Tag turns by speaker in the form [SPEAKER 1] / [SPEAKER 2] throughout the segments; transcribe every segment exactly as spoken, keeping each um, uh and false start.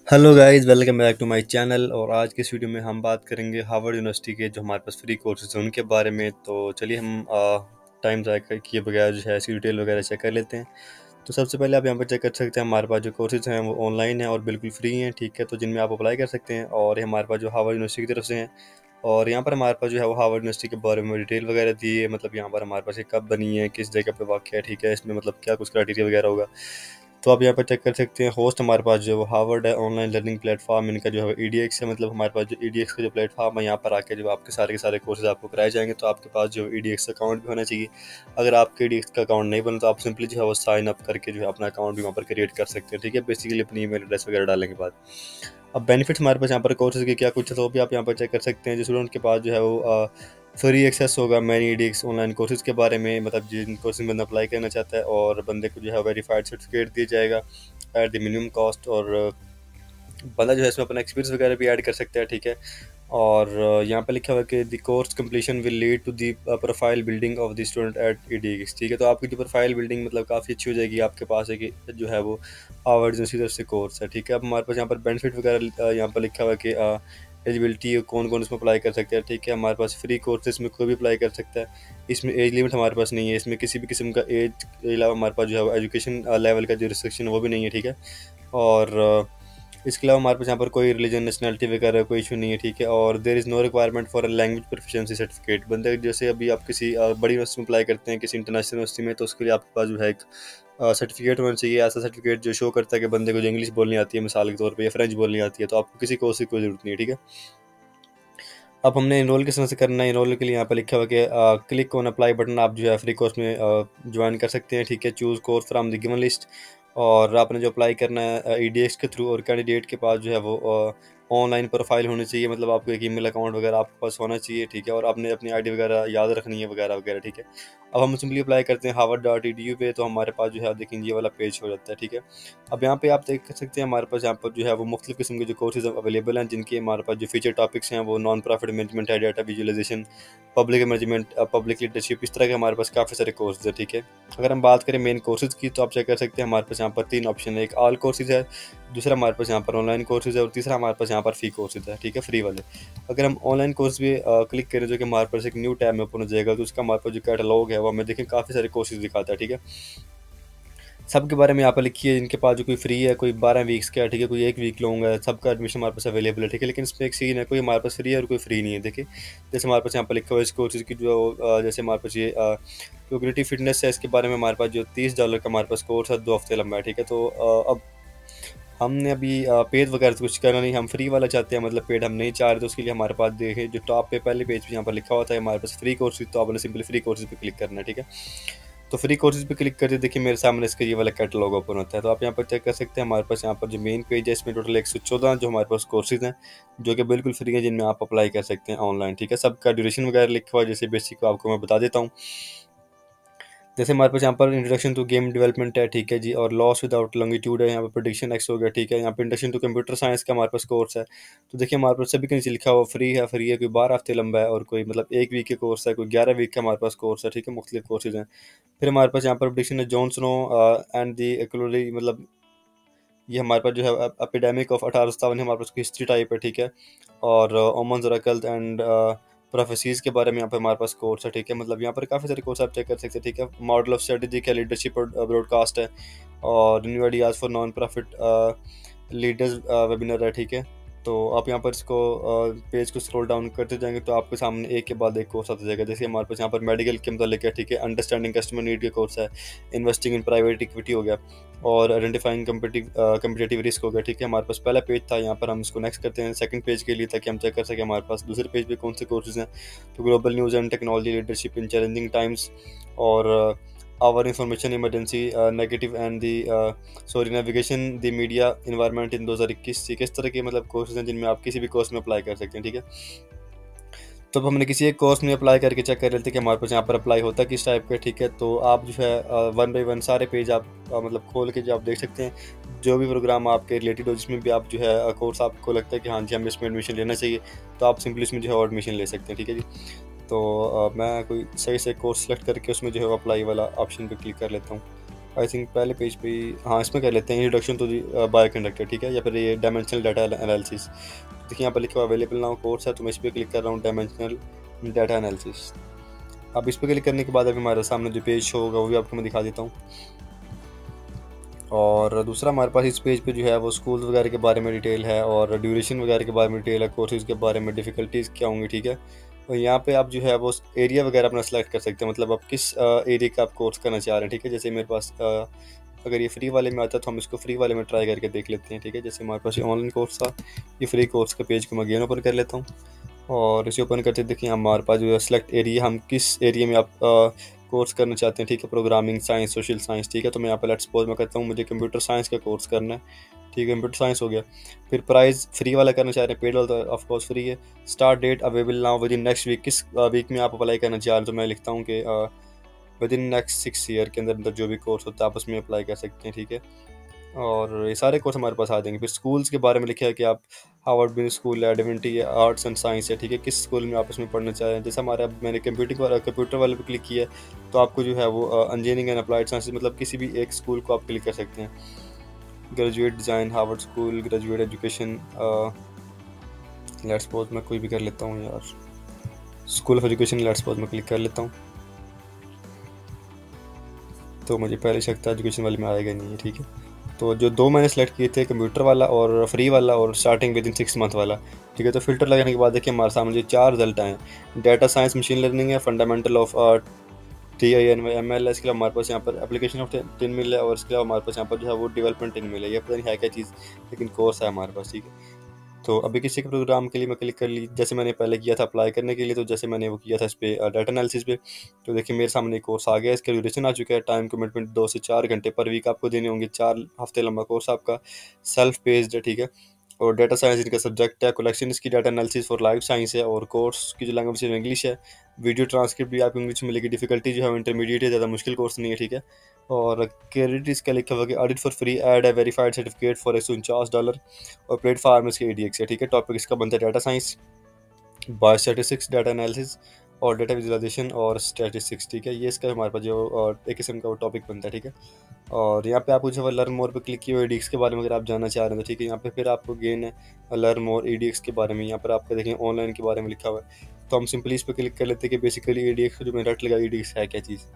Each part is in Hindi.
[SPEAKER 1] Hello guys, welcome back to my channel. और आज के इस वीडियो में हम बात करेंगे हार्वर्ड यूनिवर्सिटी के जो हमारे पास फ्री कोर्सेज हैं उनके बारे में। तो चलिए हम टाइम ज़ाया किए बगैर जो है इसकी डिटेल वगैरह चेक कर लेते हैं। तो सबसे पहले आप यहाँ पर चेक कर सकते हैं, हमारे पास जो कोर्सेज हैं वो ऑनलाइन हैं और बिल्कुल फ्री हैं, ठीक है। तो जिनमें आप अप्लाई कर सकते हैं और ये हमारे पास जो हार्वर्ड यूनिवर्सिटी की तरफ से हैं। और यहाँ पर हमारे पास जो है वो हार्वर्ड यूनिवर्सिटी के बारे में डिटेल वगैरह दी है, मतलब यहाँ पर हमारे पास ये कब बनी है, किस जगह पे वाक़ है, ठीक है। इसमें मतलब क्या कुछ क्राइटेरिया वगैरह होगा। तो आप यहाँ पर चेक कर सकते हैं। होस्ट हमारे पास जो है वो हार्वर्ड है, ऑनलाइन लर्निंग प्लेटफॉर्म इनका जो है ई डी एक्स है। मतलब हमारे पास जो ई डी एक्स का जो प्लेटफॉर्म है, यहाँ पर आके जो आपके सारे के सारे कोर्सेज आपको कराए जाएंगे। तो आपके पास जो ई डी एक्स अकाउंट भी होना चाहिए। अगर आपके ई डी एक्स का अकाउंट नहीं बना तो आप सिंपली जो है वो साइन अप करके जो है अपना अकाउंट भी वहाँ पर क्रिएट कर सकते हैं, ठीक है। बेसिकली अपनी ईमेल एड्रेस वगैरह डालने के बाद अब बेनिफिट्स हमारे पास यहाँ पर कोर्सेज के क्या कुछ है, तो भी आप यहाँ पर चेक कर सकते हैं। जो स्टूडेंट के पास जो है वो फ्री एक्सेस होगा many E D X online courses के बारे में, मतलब जिन कोर्सेज में बंदा अप्लाई करना चाहता है, और बंदे को जो है वेरीफाइड सर्टिफिकेट दिया जाएगा एट द मिनिमम कॉस्ट। और बंदा जो है इसमें अपना एक्सपीरियंस वगैरह भी ऐड कर सकता है, ठीक है। और यहाँ पे लिखा हुआ है कि the course completion will lead to the profile building of the student at E D X, ठीक है। तो आपकी जो प्रोफाइल बिल्डिंग मतलब काफ़ी अच्छी हो जाएगी आपके पास है कि जो है वो हार्वर्ड यूनिवर्सिटी की तरफ से कोर्स है, ठीक है। अब हमारे पास यहाँ पर बेनिफिट वगैरह यहाँ पर लिखा हुआ है कि एलिजिबिलिटी कौन कौन इसमें अप्लाई कर सकते हैं, ठीक है। हमारे पास फ्री कोर्स इसमें कोई भी अप्लाई कर सकता है। इसमें एज लिमिट हमारे पास नहीं है, इसमें किसी भी किस्म का एज के अलावा हमारे पास जो है एजुकेशन लेवल का जो रिस्ट्रिक्शन है वो भी नहीं है, ठीक है। और इसके अलावा हमारे पास यहाँ पर कोई रिलीजन नेशनलिटी वगैरह कोई इशू नहीं है, ठीक है। और there is no requirement for a language proficiency certificate. बंदे जैसे अभी आप किसी बड़ी यूनिवर्सिटी में अप्लाई करते हैं, किसी इंटरनेशनल यूनिवर्सिटी में, तो उसके लिए आपके पास जो है एक सर्टिफिकेट होना चाहिए। ऐसा सर्टिफिकेट जो शो करता है कि बंदे को जो इंग्लिश बोलनी आती है मिसाल के तौर पर, या फ्रेंच बोलनी आती है। तो आपको किसी कोर्स की कोई ज़रूरत नहीं है, ठीक है। अब हमने इनरोल किस तरह से करना है, इनरोल के लिए यहाँ पर लिखा हुआ कि क्लिक ऑन अप्लाई बटन, आप जो है फ्री कोर्स में ज्वाइन कर सकते हैं, ठीक है। Choose course from the given list, और आपने जो अप्लाई करना है ई डी एक्स के थ्रू। और कैंडिडेट के पास जो है वो ऑनलाइन प्रोफाइल होनी चाहिए, मतलब आपको एक ईमेल अकाउंट वगैरह आपके पास होना चाहिए, ठीक है। और आपने अपनी आईडी वगैरह याद रखनी है वगैरह वगैरह, ठीक है। अब हम सिंपली अप्लाई करते हैं Harvard dot E D U पे, तो हमारे पास जो है देखेंगे ये वाला पेज हो जाता है, ठीक है। अब यहाँ पे आप देख सकते हैं हमारे पास यहाँ पर जो है वो मुख्तलिफ किस्म के जो कोर्सेज अवेलेबल हैं, जिनके हमारे पास जो फीचर टॉपिक्स हैं वो नॉन प्रॉफिट मैनेजमेंट है, data visualisation, public management, public leadership, इस तरह के हमारे पास काफ़ी सारे कोर्सेज हैं, ठीक है। अगर हम बात करें मेन कोर्सेज की, तो आप चेक कर सकते हैं हमारे पास यहाँ पर तीन ऑप्शन है। एक ऑल कोर्सेज है, दूसरा हमारे पास यहाँ पर ऑनलाइन कोर्सेज है, और तीसरा हमारे पास यहाँ पर फ्री कोर्सेज है, ठीक है, फ्री वाले। अगर हम ऑनलाइन कोर्स पे क्लिक करें जो कि हमारे पास एक न्यू टैब में ओपन हो जाएगा, तो उसका हमारे पास जो कैटलॉग है वो हमें देखें काफ़ी सारे कोर्सेज दिखाता है, ठीक है। सबके बारे में यहाँ पर लिखी है। इनके पास जो कोई फ्री है, कोई बारह वीक्स का है, ठीक है, कोई एक वीक लॉन्ग है, सबका एडमिशन हमारे पास अवेलेबल है, ठीक है। लेकिन इसमें एक सीन है, कोई हमारे पास फ्री है और कोई फ्री नहीं है, देखिए। जैसे हमारे पास यहाँ पर लिखा हुआ है इस कोर्सेज की जो अ, जैसे हमारे पास ये कोग्निटिव फिटनेस है, इसके बारे में हमारे पास जो तीस डॉलर का हमारे पास कोर्स है, दो हफ्ते लंबा है, ठीक है। तो अ, अब हमने अभी पेड वगैरह तो कुछ करना नहीं, हम फ्री वाला चाहते हैं, मतलब पेड हम नहीं चाह रहे। तो उसके लिए हमारे पास देखें जो टॉप पे पहले पेज पे यहाँ पर लिखा हुआ था हमारे पास फ्री कोर्सेज, तो आपने सिंपली फ्री कोर्सेज पे क्लिक करना है, ठीक है। तो फ्री कोर्सेज पे क्लिक करके देखिए मेरे सामने इसका ये वाला कैटलॉग ओपन होता है। तो आप यहाँ पर चेक कर सकते हैं हमारे पास यहाँ पर जो मेन पेज है इसमें टोटल एक सौ चौदह जो हमारे पास कोर्सेज हैं, जो कि बिल्कुल फ्री हैं, जिनमें आप अप्लाई कर सकते हैं ऑनलाइन, ठीक है। सबका ड्यूरेशन वगैरह लिखा हुआ है, जैसे बेसिक आपको मैं बता देता हूँ। जैसे हमारे पास यहाँ पर इंट्रोडक्शन टू गेम डेवलपमेंट है, ठीक है जी। और लॉस विदाउट लॉन्गिट्यूड है, यहाँ पर प्रेडिक्शन एक्स हो गया, ठीक है। यहाँ पर इंट्रोडक्शन टू कंप्यूटर साइंस का हमारे पास कोर्स है। तो देखिए हमारे पास सभी के नीचे लिखा हुआ फ्री है, फ्री है, कोई बारह हफ्ते लंबा है, और कोई मतलब एक वीक के कोर्स है, कोई ग्यारह वीक का हमारे पास कोर्स है, ठीक है। मुख्तलिफ कोर्सेज हैं। फिर हमारे पास यहाँ पर प्रेडिक्शन है John Snow and the cholera, मतलब ये हमारे पास जो है एपिडेमिक ऑफ अठारह सत्तावन हमारे पास हिस्ट्री टाइप है, ठीक है। और ओमन जराकल्ट एंड प्रोफेसीज के बारे में यहाँ पे हमारे पास कोर्स है, ठीक है। मतलब यहाँ पर काफ़ी सारे कोर्स आप चेक कर सकते हैं, ठीक है। मॉडल ऑफ स्ट्रेटेजी का लीडरशिप और ब्रॉडकास्ट है, और new ideas for non profit leaders webinar है, ठीक है। तो आप यहाँ पर इसको पेज को स्क्रॉल डाउन करते जाएंगे तो आपके सामने एक के बाद एक कोर्स आता जाएगा। जैसे हमारे पास यहाँ पर मेडिकल के मतलब है, ठीक है। अंडरस्टैंडिंग कस्टमर नीड के कोर्स है, इन्वेस्टिंग इन प्राइवेट इक्विटी हो गया, और आइडेंटिफाइंग कम्पिटिव कम्पिटेटिव रिस्क हो गया, ठीक है। हमारे पास पहला पेज था, यहाँ पर हम इसको नेक्स्ट करते हैं सेकंड पेज के लिए, ताकि हम चेक कर सकें हमारे पास दूसरे पेज पे कौन से कोर्सेज हैं। तो global news and technology leadership in challenging times, और our information emergency negative and the sorry navigation the media environment in दो हज़ार इक्कीस, ठीक है। इस तरह के मतलब कोर्सेज हैं जिनमें आप किसी भी कोर्स में अप्लाई कर सकते हैं, ठीक है। तो अब हमने किसी एक कोर्स में अप्लाई करके चेक कर लेते हैं कि हमारे पास यहाँ पर अप्लाई होता है किस टाइप का, ठीक है। तो आप जो है वन बाई वन सारे पेज आप आ, मतलब खोल के जो आप देख सकते हैं, जो भी प्रोग्राम आपके रिलेटेड हो, जिसमें भी आप जो है कोर्स आपको लगता है कि हाँ जी हमें इसमें एडमिशन लेना चाहिए, तो आप सिंपली इसमें जो है एडमिशन ले सकते हैं, ठीक है जी। तो आ, मैं कोई सही से कोर्स सेलेक्ट करके उसमें जो है अप्लाई वाला ऑप्शन पर क्लिक कर लेता हूँ। आई थिंक पहले पेज पे ही, हाँ इसमें कर लेते हैं introduction to the Bioconductor, ठीक है, या फिर ये डायमेंशनल डाटा एनालिसिस। देखिए यहाँ पर लिखा हुआ अवेलेबल नाउ कोर्स है, तो मैं इस पर क्लिक कर रहा हूँ, डायमेंशनल डाटा एनालिसिस। अब इस पर क्लिक करने के बाद अभी हमारे सामने जो पेज शो होगा वो भी आपको मैं दिखा देता हूँ। और दूसरा हमारे पास इस पेज पे जो है वो स्कूल वगैरह के बारे में डिटेल है, और ड्यूरेशन वगैरह के बारे में डिटेल है, कोर्सेज के बारे में, डिफ़िकल्टीज़ क्या होंगी, ठीक है। और यहाँ पे आप जो है वो एरिया वगैरह अपना सेलेक्ट कर सकते हैं, मतलब आप किस एरिया का आप कोर्स करना चाह रहे हैं, ठीक है। जैसे मेरे पास अ, अगर ये फ्री वाले में आता है तो हम इसको फ्री वाले में ट्राई करके देख लेते हैं, ठीक है। जैसे हमारे पास ये ऑनलाइन कोर्स था, ये फ्री कोर्स का पेज को मैं अगेन ओपन कर लेता हूँ, और इसे ओपन करते देखिए हमारे पास जो है सेलेक्ट एरिया, हम किस एरिया में आप कोर्स करना चाहते हैं, ठीक है। प्रोग्रामिंग साइंस, सोशल साइंस, ठीक है। तो मैं यहाँ पर लेट्स सपोज मैं करता हूँ मुझे कंप्यूटर साइंस का कोर्स करना है, ठीक है, कंप्यूटर साइंस हो गया। फिर प्राइस फ्री वाला करना चाह रहे हैं, पेड वाला तो ऑफ कोर्स फ्री है। Start date available now within next week, किस वीक में आप अप्लाई करना चाह रहे हैं, तो मैं लिखता हूँ कि within next six year के अंदर अंदर जो भी कोर्स होता है आप उसमें अप्लाई कर सकते हैं, ठीक है। और ये सारे कोर्स हमारे पास आ जाएंगे। फिर स्कूल्स के बारे में लिखा है कि आप हार्वर्ड बिजनेस स्कूल है, डिविनिटी है, आर्ट्स एंड साइंस है, ठीक है, किस स्कूल में आप उसमें पढ़ना चाह रहे हैं। जैसे हमारे अब मैंने कंप्यूटर कंप्यूटर वाले पे क्लिक किया है, तो आपको जो है वो इंजीनियरिंग एंड अप्लाइड साइंस, मतलब किसी भी एक स्कूल को आप क्लिक कर सकते हैं। Graduate design, Harvard school, graduate education, let's suppose मैं कोई भी कर लेता हूँ यार, school of education, let's suppose मैं क्लिक कर लेता हूँ। तो मुझे पहले शक था एजुकेशन वाले में आएगा नहीं है, ठीक है। तो जो दो मैंने सेलेक्ट किए थे, कंप्यूटर वाला और फ्री वाला और starting within six month वाला, ठीक है। तो फिल्टर लगाने के बाद देखिए हमारे सामने जो चार रिजल्ट आए हैं, डाटा साइंस मशीन लर्निंग है, fundamental of T I N M L है, इसके अलावा हमारे पास यहाँ पर एप्लीकेशन ऑफ टेन मिल है, और इसके अलावा हमारे पास यहाँ पर जो है वो डेवलपमेंट टेन मिल है। ये पता नहीं है क्या चीज़, लेकिन कोर्स है हमारे पास, ठीक है। तो अभी किसी के प्रोग्राम के लिए मैं क्लिक कर ली, जैसे मैंने पहले किया था अप्लाई करने के लिए, तो जैसे मैंने वो किया था इस पर डाटा एनालिसिस पे, तो देखिए मेरे सामने एक कोर्स आ गया, इसका ड्यूरेशन आ चुका है, टाइम कमिटमेंट दो से चार घंटे पर वीक आपको देने होंगे, चार हफ्ते लंबा कोर्स आपका, सेल्फ पेस्ड है, ठीक है। और डाटा साइंस इनका सब्जेक्ट है, कलेक्शन इसकी data analysis for life science है, और कोर्स की जो लैंग्वेज है इंग्लिश है, वीडियो ट्रांसक्रिप्ट भी आपको इंग्लिश में मिलेगी, डिफिकल्टी जो है इंटरमीडिएट है, ज़्यादा मुश्किल कोर्स नहीं है, ठीक है। और क्रेडिट इसका लिखा हुआ कि ऑडिट फॉर फ्री एड है वेरीफाइड सर्टिफिकेट फॉर एक सौ उनचास डॉलर, और प्लेटफार्म इसके ई डी एक्स है, ठीक है। टॉपिक इसका बनता है data science, biostatistics, data analysis और डाटा विजुअलाइजेशन और स्टैटिस्टिक्स, ठीक है। ये इसका हमारे पास जो और एक किस्म का वो टॉपिक बनता है, ठीक है। और यहाँ पे आपको जो है लर्न मोर पे क्लिक किए हुए ई डी एक्स के बारे में अगर आप जानना चाह रहे हैं तो ठीक है, यहाँ पे फिर आपको गेन है learn more E D X के बारे में, यहाँ पर आपका देखें ऑनलाइन के बारे में लिखा हुआ है। तो हम सिंपली इस पर क्लिक कर लेते हैं कि बेसिकली ई डी एक्स जो मैंने रट लगा ई डी एक्स है क्या चीज़।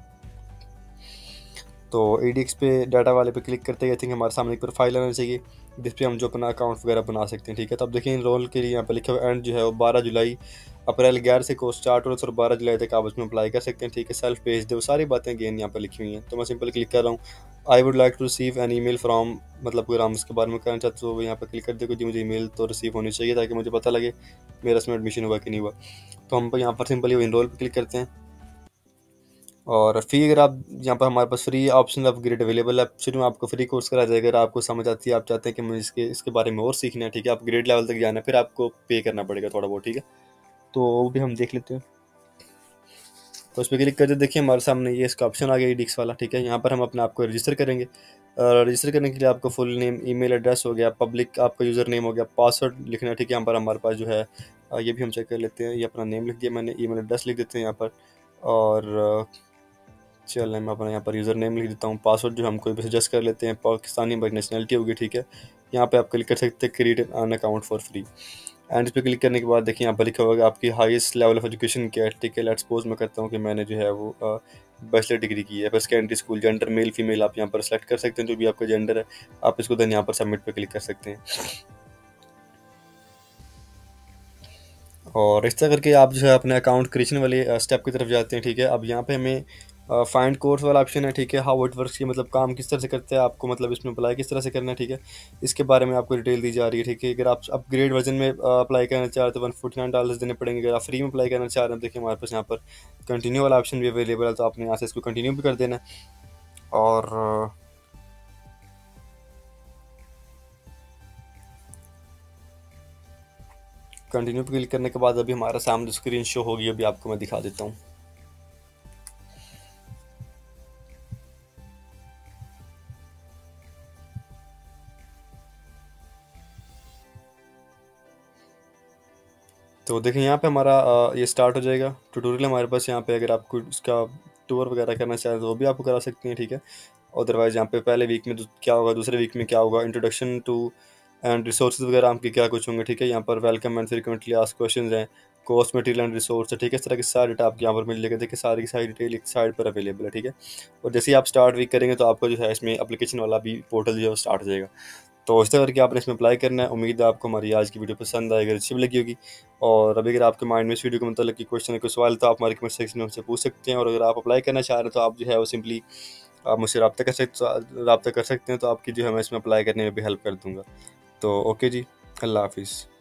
[SPEAKER 1] तो ई डी एक्स पे डाटा वाले पे क्लिक करते हैं, आई थिंक हमारे सामने एक प्रोफाइल आना चाहिए जिस पे हम जो अपना अकाउंट वगैरह बना सकते हैं, ठीक है। तो अब देखिए रोल के लिए यहाँ पे लिखा हुआ एंड जो है वो बारह जुलाई, अप्रैल ग्यारह से कोर्स स्टार्ट हो रहा है और बारह जुलाई तक आप उसमें अप्लाई कर सकते हैं, ठीक है। सेल्फ पेज दे वो सारी बातें अगेन यहाँ पे लिखी हुई हैं। तो मैं सिंपल क्लिक कर रहा हूँ, I would like to receive an email from, मतलब अगर हम इसके बारे में करना चाहते तो यहाँ पे क्लिक कर दे कि मुझे ईमेल तो रिसीव होनी चाहिए ताकि मुझे पता लगे मेरा इसमें एडमिशन हुआ कि नहीं हुआ। तो हम यहाँ पर सिंपली इनरोल पर क्लिक करते हैं, और फ़ी अगर आप यहाँ पर हमारे पास फ्री ऑप्शन अपग्रेड अवेलेबल है, शुरू में आपको फ्री कोर्स करा जाएगा। अगर आपको समझ आती है, आप चाहते हैं कि मुझे इसके इसके बारे में और सीखना है, ठीक है, अपग्रेड लेवल तक जाना है, फिर आपको पे करना पड़ेगा थोड़ा बहुत, ठीक है। तो वो भी हम देख लेते हैं। तो उस पर क्लिक करते देखिए हमारे सामने ये इसका ऑप्शन आ गया ई डी एक्स वाला, ठीक है। यहाँ पर हम अपने आप को रजिस्टर करेंगे। रजिस्टर करने के लिए आपको फुल नेम, ईमेल एड्रेस हो गया, पब्लिक आपका यूज़र नेम हो गया, पासवर्ड लिखना है, ठीक है। यहाँ पर हमारे पास जो है अ, ये भी हम चेक कर लेते हैं। ये अपना नेम लिख दिया मैंने, ईमेल एड्रेस लिख देते हैं यहाँ पर, और चलिए मैं अपना यहाँ पर यूज़र नेम लिख देता हूँ। पासवर्ड जो हम कोई भी सजेस्ट कर लेते हैं, पाकिस्तानी बाई नेशनलिटी होगी, ठीक है। यहाँ पे आप क्लिक कर सकते हैं create an account for free, and इस पर क्लिक करने के बाद देखिए यहाँ पर लिखा होगा आपकी हाईएस्ट लेवल ऑफ एजुकेशन क्या है, ठीक है। लेट्स सपोज मैं करता हूँ कि मैंने जो है वो बैचलर डिग्री की है, फिर secondary school, gender male female आप यहाँ पर सेलेक्ट कर सकते हैं, जो भी आपका जेंडर है आप इसको देन यहाँ पर सबमिट पर क्लिक कर सकते हैं। और इस तरह करके आप जो है अपने अकाउंट क्रिएशन वाले स्टेप की तरफ जाते हैं, ठीक है। अब यहाँ पे हमें फाइंड कोर्स वाला ऑप्शन है, ठीक है। हाउ इट वर्क्स की मतलब काम किस तरह से करते हैं, आपको मतलब इसमें अप्लाई किस तरह से करना है, ठीक है। इसके बारे में आपको डिटेल दी जा रही है, ठीक है। अगर आप अपग्रेड वर्जन में अप्लाई करना चाह रहे हैं तो वन फोर्टी नाइन डॉलर देने पड़ेंगे। अगर आप फ्री में अप्लाई करना चाह रहे हैं देखिए हमारे पास यहाँ पर कंटिन्यू वाला ऑप्शन भी अवेलेबल है, तो आपने यहाँ से इसको कंटिन्यू भी कर देना है। और कंटिन्यू पर क्लिक करने के बाद अभी हमारा सामने स्क्रीन शो होगी, अभी आपको मैं दिखा देता हूँ। तो देखें यहाँ पे हमारा अ, ये स्टार्ट हो जाएगा ट्यूटोरियल हमारे पास। यहाँ पे अगर आपको इसका टूर वगैरह करना चाहें तो वो भी आपको करा सकती हैं, ठीक है। अदरवाइज़ यहाँ पे पहले वीक में क्या होगा, दूसरे वीक में क्या होगा, इंट्रोडक्शन टू एंड रिसोर्सेज वगैरह आपके क्या कुछ होंगे, ठीक है। यहाँ पर welcome and frequently asked questions हैं, कॉस्ट मटेरियल एंड रिसोर्स, ठीक है। इस तरह की सारी डेटा आपको यहाँ पर मिल जाएगा, देखिए सारी की सारी डिटेल एक साइड पर अवेलेबल है, ठीक है। और जैसे ही आप स्टार्ट वीक करेंगे तो आपका जो है इसमें एप्लीकेशन वाला भी पोर्टल जो है स्टार्ट हो जाएगा। तो इस तरह करके आपने इसमें अप्लाई करना है। उम्मीद है आपको हमारी आज की वीडियो पसंद आएगी, अच्छी भी लगी होगी। और अभी अगर आपके माइंड में इस वीडियो के मतलब की क्वेश्चन है, कोई सवाल, तो आप हमारे कमेंट सेक्शन में हमसे पूछ सकते हैं। और अगर आप अप्लाई करना चाह रहे हैं तो आप जो है वो सिंपली आप मुझसे रब्ता कर सकते रब्ता कर सकते हैं, तो आपकी जो है मैं इसमें अप्लाई करने में भी हेल्प कर दूँगा। तो ओके जी, अल्लाह हाफिज़।